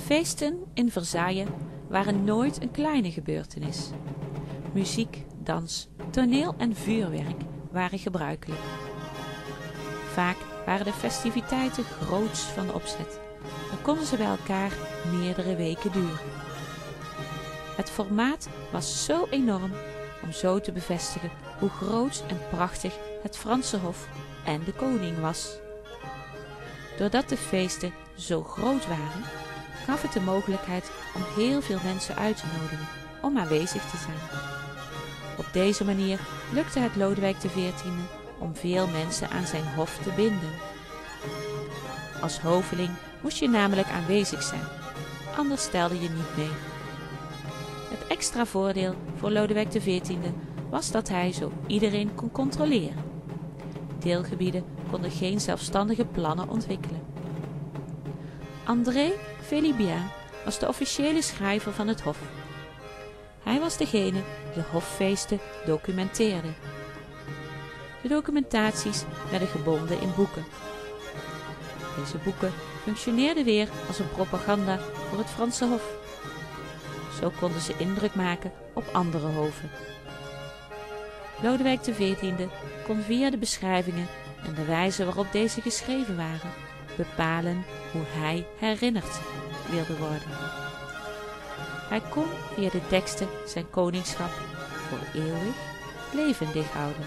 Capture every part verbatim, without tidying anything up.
Feesten in Versailles waren nooit een kleine gebeurtenis. Muziek, dans, toneel en vuurwerk waren gebruikelijk. Vaak waren de festiviteiten groots van opzet en konden ze bij elkaar meerdere weken duren. Het formaat was zo enorm om zo te bevestigen hoe groot en prachtig het Franse hof en de koning was. Doordat de feesten zo groot waren, gaf het de mogelijkheid om heel veel mensen uit te nodigen om aanwezig te zijn. Op deze manier lukte het Lodewijk de veertiende om veel mensen aan zijn hof te binden. Als hoveling moest je namelijk aanwezig zijn, anders stelde je niet mee. Het extra voordeel voor Lodewijk de veertiende was dat hij zo iedereen kon controleren. Deelgebieden konden geen zelfstandige plannen ontwikkelen. André Félibien was de officiële schrijver van het hof. Hij was degene die de hoffeesten documenteerde. De documentaties werden gebonden in boeken. Deze boeken functioneerden weer als een propaganda voor het Franse hof. Zo konden ze indruk maken op andere hoven. Lodewijk de veertiende kon via de beschrijvingen en de wijze waarop deze geschreven waren bepalen hoe hij herinnerd wilde worden. Hij kon via de teksten zijn koningschap voor eeuwig levendig houden.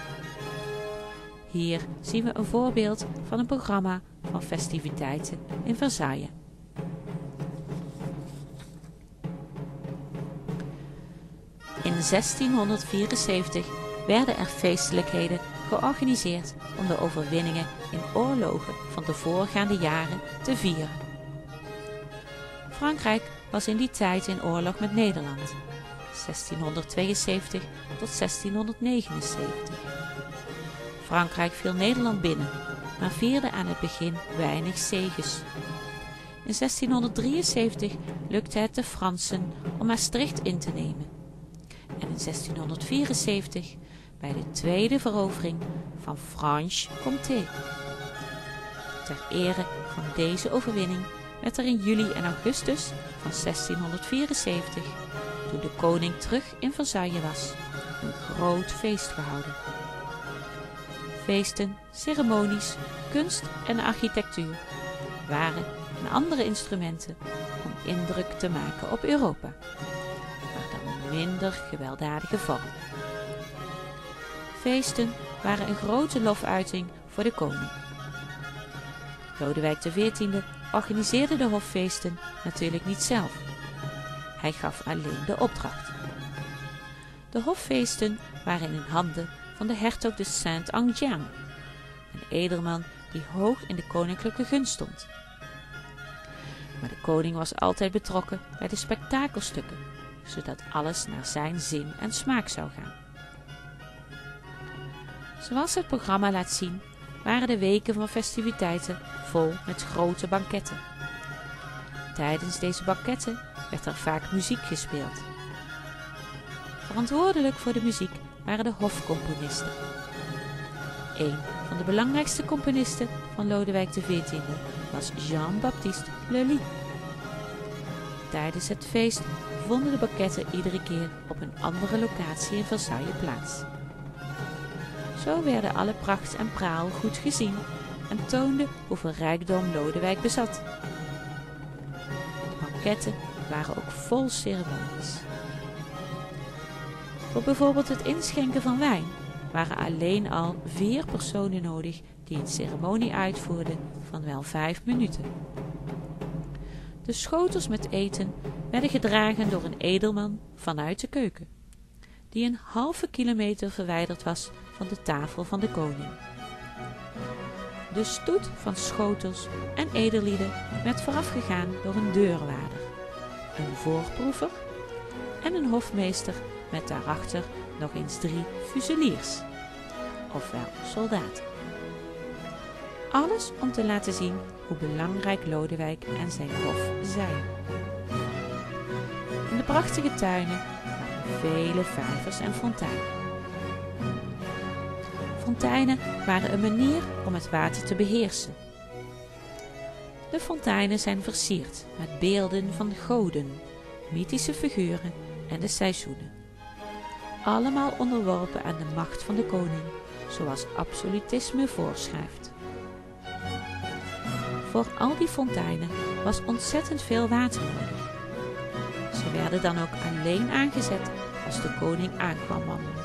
Hier zien we een voorbeeld van een programma van festiviteiten in Versailles. In zestienhonderdvierenzeventig werden er feestelijkheden georganiseerd om de overwinningen in oorlogen van de voorgaande jaren te vieren. Frankrijk was in die tijd in oorlog met Nederland, zestienhonderdtweeënzeventig tot zestienhonderdnegenenzeventig. Frankrijk viel Nederland binnen, maar vierde aan het begin weinig zeges. In zestienhonderddrieënzeventig lukte het de Fransen om Maastricht in te nemen. En in zestienhonderdvierenzeventig bij de tweede verovering van Franche-Comté. Ter ere van deze overwinning werd er in juli en augustus van zestienhonderdvierenzeventig, toen de koning terug in Versailles was, een groot feest gehouden. Feesten, ceremonies, kunst en architectuur waren en andere instrumenten om indruk te maken op Europa, maar dan minder gewelddadige vorm. Feesten waren een grote lofuiting voor de koning. Lodewijk de veertiende organiseerde de hoffeesten natuurlijk niet zelf. Hij gaf alleen de opdracht. De hoffeesten waren in handen van de hertog de Saint-Aignan, een edelman die hoog in de koninklijke gunst stond. Maar de koning was altijd betrokken bij de spektakelstukken, zodat alles naar zijn zin en smaak zou gaan. Zoals het programma laat zien, waren de weken van festiviteiten vol met grote banketten. Tijdens deze banketten werd er vaak muziek gespeeld. Verantwoordelijk voor de muziek waren de hofcomponisten. Een van de belangrijkste componisten van Lodewijk de veertiende was Jean-Baptiste Lully. Tijdens het feest vonden de banketten iedere keer op een andere locatie in Versailles plaats. Zo werden alle pracht en praal goed gezien en toonden hoeveel rijkdom Lodewijk bezat. De banketten waren ook vol ceremonies. Voor bijvoorbeeld het inschenken van wijn waren alleen al vier personen nodig die een ceremonie uitvoerden van wel vijf minuten. De schotels met eten werden gedragen door een edelman vanuit de keuken, die een halve kilometer verwijderd was van de tafel van de koning. De stoet van schotels en edellieden werd voorafgegaan door een deurwaarder, een voorproever en een hofmeester met daarachter nog eens drie fuseliers, ofwel soldaten. Alles om te laten zien hoe belangrijk Lodewijk en zijn hof zijn. In de prachtige tuinen waren vele vijvers en fonteinen. Fonteinen waren een manier om het water te beheersen. De fonteinen zijn versierd met beelden van goden, mythische figuren en de seizoenen. Allemaal onderworpen aan de macht van de koning, zoals absolutisme voorschrijft. Voor al die fonteinen was ontzettend veel water nodig. Ze werden dan ook alleen aangezet als de koning aankwam wandelen.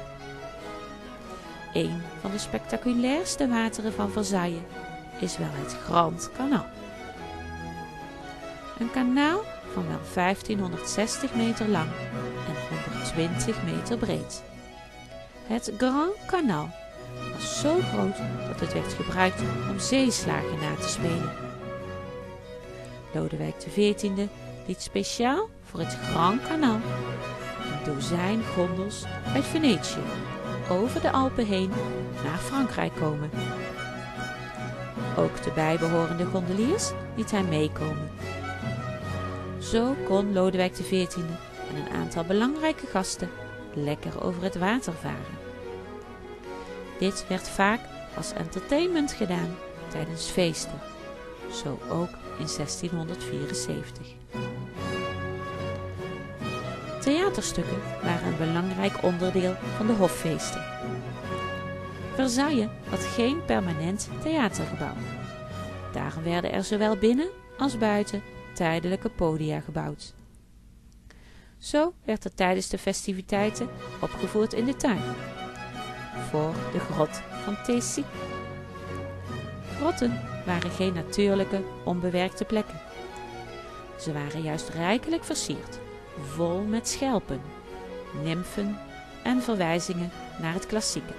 Een van de spectaculairste wateren van Versailles is wel het Grand Canal. Een kanaal van wel vijftienhonderdzestig meter lang en honderdtwintig meter breed. Het Grand Canal was zo groot dat het werd gebruikt om zeeslagen na te spelen. Lodewijk de veertiende liet speciaal voor het Grand Canal een dozijn gondels uit Venetië over de Alpen heen naar Frankrijk komen. Ook de bijbehorende gondeliers liet hij meekomen. Zo kon Lodewijk de veertiende en een aantal belangrijke gasten lekker over het water varen. Dit werd vaak als entertainment gedaan tijdens feesten, zo ook in zestienhonderdvierenzeventig. Theaterstukken waren een belangrijk onderdeel van de hoffeesten. Versailles had geen permanent theatergebouw. Daarom werden er zowel binnen als buiten tijdelijke podia gebouwd. Zo werd er tijdens de festiviteiten opgevoerd in de tuin, voor de grot van Taissy. Grotten waren geen natuurlijke, onbewerkte plekken. Ze waren juist rijkelijk versierd, vol met schelpen, nymfen en verwijzingen naar het klassieke.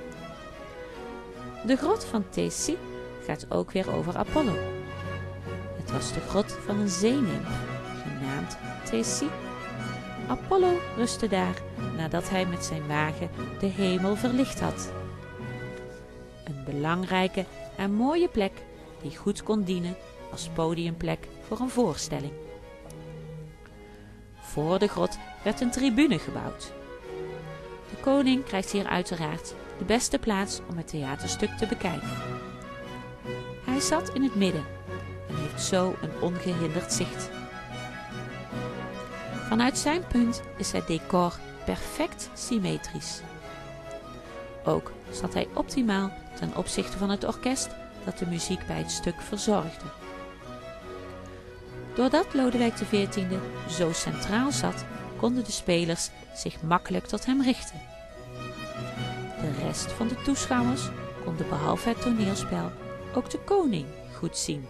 De grot van Taissy gaat ook weer over Apollo. Het was de grot van een zeenimf, genaamd Taissy. Apollo rustte daar nadat hij met zijn wagen de hemel verlicht had. Een belangrijke en mooie plek die goed kon dienen als podiumplek voor een voorstelling. Voor de grot werd een tribune gebouwd. De koning krijgt hier uiteraard de beste plaats om het theaterstuk te bekijken. Hij zat in het midden en heeft zo een ongehinderd zicht. Vanuit zijn punt is het decor perfect symmetrisch. Ook zat hij optimaal ten opzichte van het orkest dat de muziek bij het stuk verzorgde. Doordat Lodewijk de veertiende zo centraal zat, konden de spelers zich makkelijk tot hem richten. De rest van de toeschouwers konden behalve het toneelspel ook de koning goed zien.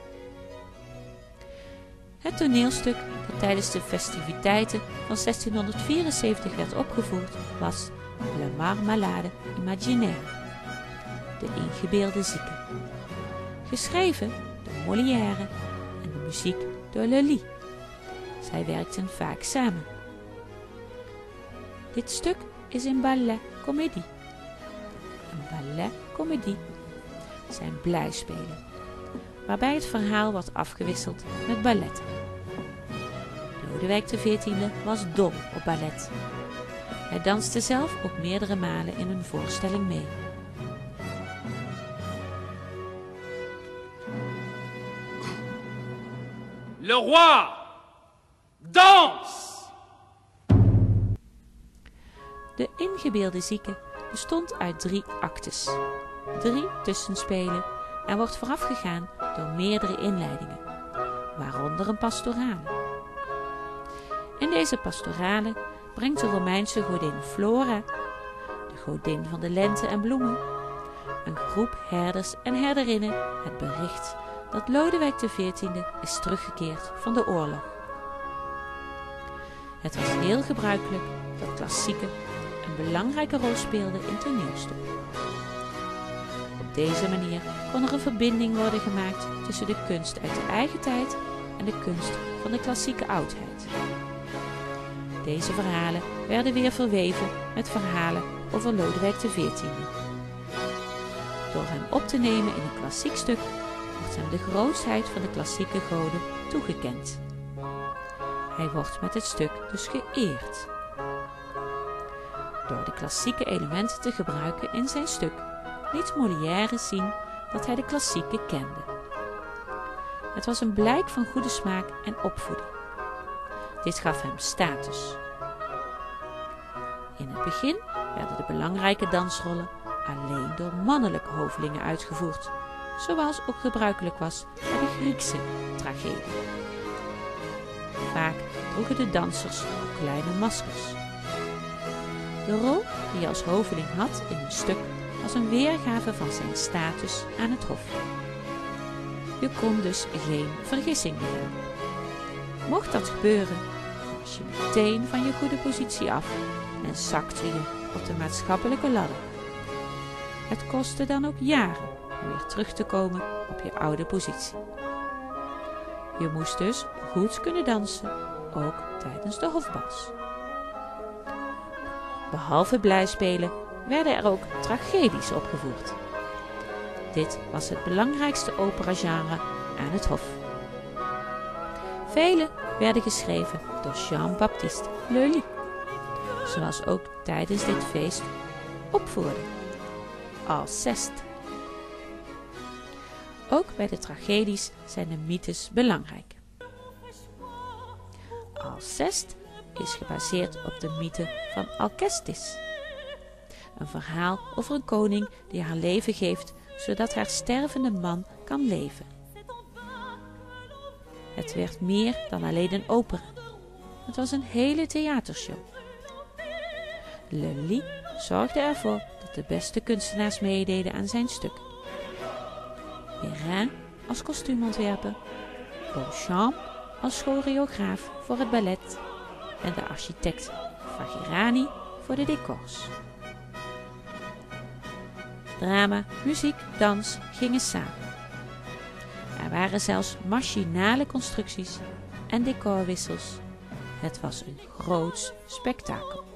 Het toneelstuk dat tijdens de festiviteiten van zestienhonderdvierenzeventig werd opgevoerd was Le Marmalade Imaginaire, de ingebeelde zieke, geschreven door Molière en de muziek door Lully. Zij werkten vaak samen. Dit stuk is een ballet comédie. Een ballet comédie zijn blijspelen, waarbij het verhaal wordt afgewisseld met balletten. Lodewijk de veertiende was dol op ballet. Hij danste zelf ook meerdere malen in een voorstelling mee. Le roi danse! De ingebeelde zieke bestond uit drie actes, drie tussenspelen en wordt voorafgegaan door meerdere inleidingen, waaronder een pastorale. In deze pastorale brengt de Romeinse godin Flora, de godin van de lente en bloemen, een groep herders en herderinnen het bericht dat Lodewijk de veertiende is teruggekeerd van de oorlog. Het was heel gebruikelijk dat klassieken een belangrijke rol speelden in toneelstukken. Op deze manier kon er een verbinding worden gemaakt tussen de kunst uit de eigen tijd en de kunst van de klassieke oudheid. Deze verhalen werden weer verweven met verhalen over Lodewijk de veertiende. Door hem op te nemen in een klassiek stuk wordt hem de grootheid van de klassieke goden toegekend. Hij wordt met het stuk dus geëerd. Door de klassieke elementen te gebruiken in zijn stuk liet Molière zien dat hij de klassieken kende. Het was een blijk van goede smaak en opvoeding. Dit gaf hem status. In het begin werden de belangrijke dansrollen alleen door mannelijke hovelingen uitgevoerd, zoals ook gebruikelijk was bij de Griekse tragedie. Vaak droegen de dansers ook kleine maskers. De rol die hij als hoveling had in een stuk was een weergave van zijn status aan het hof. Je kon dus geen vergissing begaan. Mocht dat gebeuren, was je meteen van je goede positie af en zakte je op de maatschappelijke ladder. Het kostte dan ook jaren om weer terug te komen op je oude positie. Je moest dus goed kunnen dansen, ook tijdens de hofbals. Behalve blijspelen werden er ook tragedies opgevoerd. Dit was het belangrijkste operagenre aan het hof. Vele werden geschreven door Jean-Baptiste Lully, zoals ook tijdens dit feest opvoerde. Alceste. Ook bij de tragedies zijn de mythes belangrijk. Alceste is gebaseerd op de mythe van Alcestis. Een verhaal over een koning die haar leven geeft, zodat haar stervende man kan leven. Het werd meer dan alleen een opera. Het was een hele theatershow. Lully zorgde ervoor dat de beste kunstenaars meededen aan zijn stuk. Perrin als kostuumontwerper, Beauchamp als choreograaf voor het ballet en de architect Vagirani voor de decors. Drama, muziek, dans gingen samen. Er waren zelfs machinale constructies en decorwissels. Het was een groots spektakel.